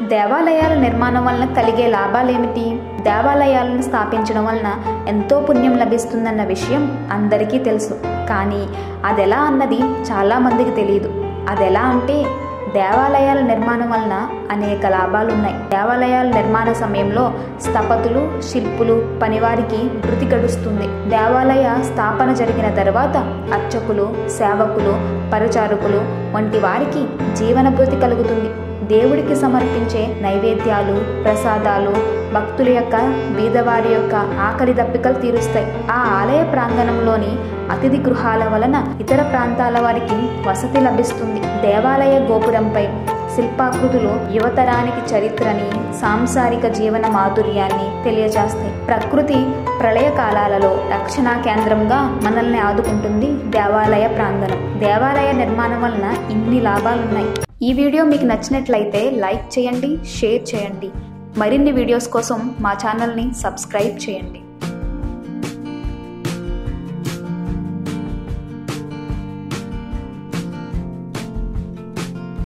దేవాలయాల నిర్మాణం వలన కలిగే లాభాలేమిటి? దేవాలయాలను స్థాపించడం వలన ఎంతో పుణ్యం లభిస్తుందన్న విషయం అందరికీ తెలుసు. కానీ అదెలా అన్నది చాలామందికి తెలియదు. అదెలా అంటే దేవాలయాల నిర్మాణం వలన అనేక లాభాలున్నాయి. దేవాలయాల నిర్మాణ సమయంలో స్థపతులు, శిల్పులు, పనివారికి వృత్తి గడుస్తుంది. దేవాలయ స్థాపన జరిగిన తర్వాత అర్చకులు, సేవకులు, పరిచారకులు వంటి వారికి జీవన భృతి కలుగుతుంది. దేవుడికి సమర్పించే నైవేద్యాలు, ప్రసాదాలు భక్తుల యొక్క, బీదవారి యొక్క ఆకలి దప్పికలు తీరుస్తాయి. ఆ ఆలయ ప్రాంగణంలోని అతిథి గృహాల వలన ఇతర ప్రాంతాల వారికి వసతి లభిస్తుంది. దేవాలయ గోపురంపై శిల్పాకృతులు యువతరానికి చరిత్రని, సాంసారిక జీవన మాధుర్యాన్ని తెలియజేస్తాయి. ప్రకృతి ప్రళయ కాలాలలో రక్షణా కేంద్రంగా మనల్ని ఆదుకుంటుంది దేవాలయ ప్రాంగణం. దేవాలయ నిర్మాణం వలన ఇన్ని లాభాలున్నాయి. ఈ వీడియో మీకు నచ్చినట్లయితే లైక్ చేయండి, షేర్ చేయండి. మరిన్ని వీడియోస్ కోసం మా ఛానల్ని సబ్స్క్రైబ్ చేయండి.